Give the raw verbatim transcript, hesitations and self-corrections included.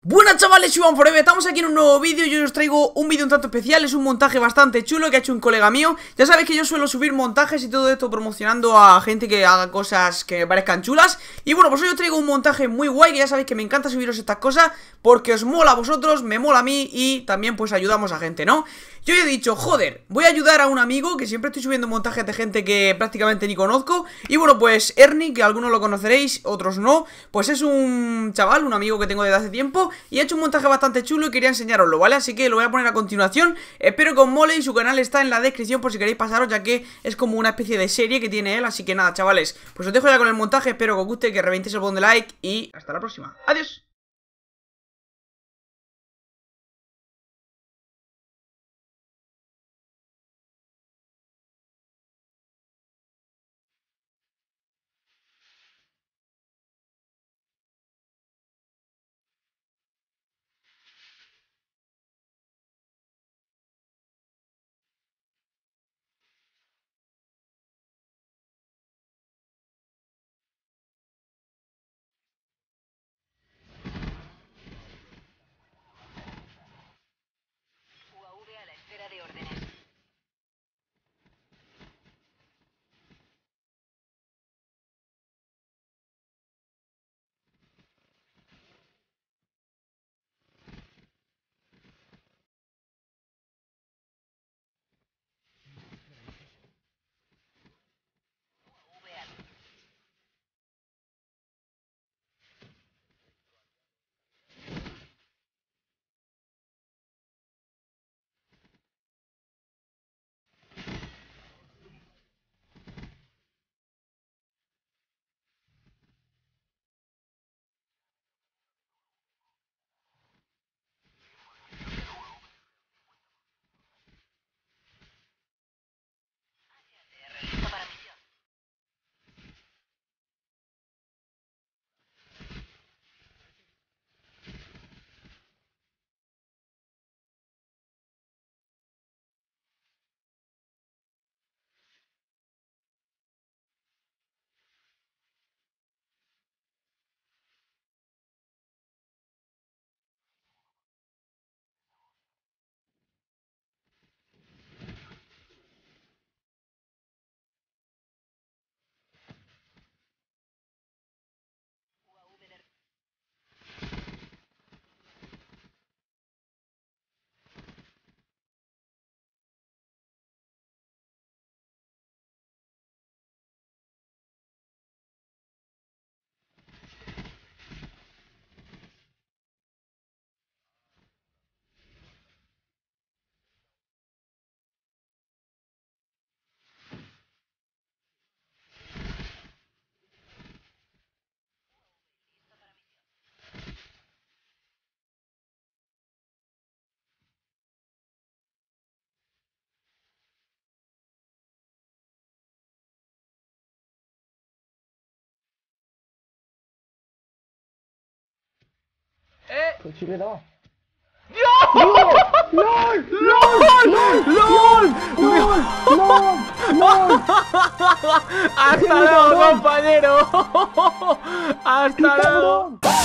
Buenas chavales, soy One Forever, estamos aquí en un nuevo vídeo y hoy os traigo un vídeo un tanto especial. Es un montaje bastante chulo que ha hecho un colega mío. Ya sabéis que yo suelo subir montajes y todo esto promocionando a gente que haga cosas que me parezcan chulas. Y bueno, pues hoy os traigo un montaje muy guay, que ya sabéis que me encanta subiros estas cosas porque os mola a vosotros, me mola a mí y también pues ayudamos a gente, ¿no? Yo he dicho, joder, voy a ayudar a un amigo que siempre estoy subiendo montajes de gente que prácticamente ni conozco. Y bueno, pues Ernie, que algunos lo conoceréis, otros no, pues es un chaval, un amigo que tengo desde hace tiempo y ha hecho un montaje bastante chulo y quería enseñaroslo, ¿vale? Así que lo voy a poner a continuación. Espero que os mole y su canal está en la descripción por si queréis pasaros, ya que es como una especie de serie que tiene él. Así que nada, chavales, pues os dejo ya con el montaje. Espero que os guste, que reventéis el botón de like y hasta la próxima. Adiós. U A V a la espera de órdenes. U A V a listo para misión. U A V de listo para misión. Eh 그 집에 나. ¡LOL! 롤! ¡LOL! ¡LOL! 롤! 롤! ¡Hasta luego, compañero! ¡Hasta luego!